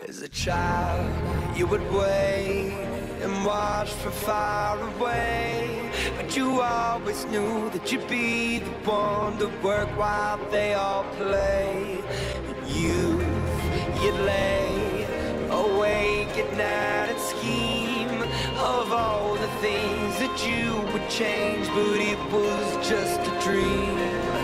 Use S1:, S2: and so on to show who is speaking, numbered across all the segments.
S1: As a child, you would wait and watch from far away, but you always knew that you'd be the one to work while they all play. In youth, you'd lay awake at night and scheme of all the things that you would change, but it was just a dream.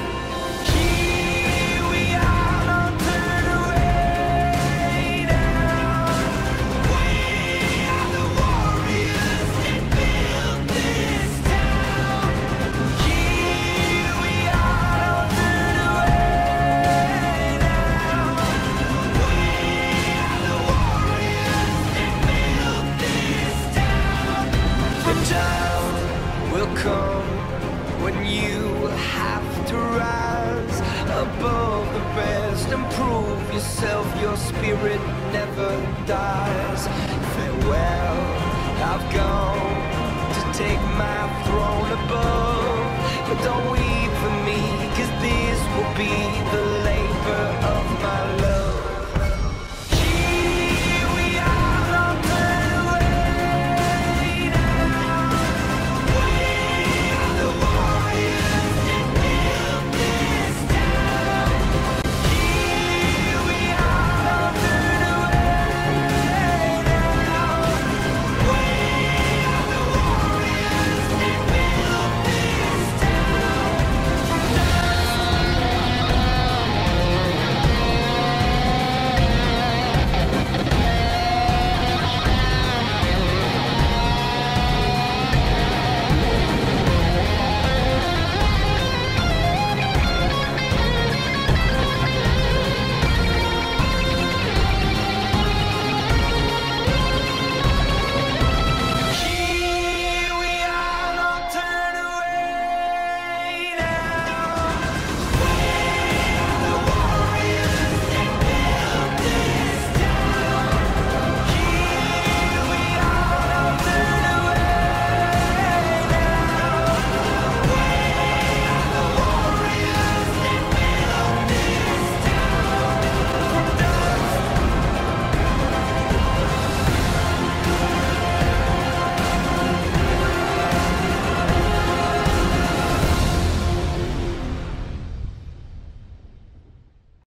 S1: Come when you have to rise above the rest and prove yourself. Your spirit never dies. Farewell, I've gone to take my throne above, but don't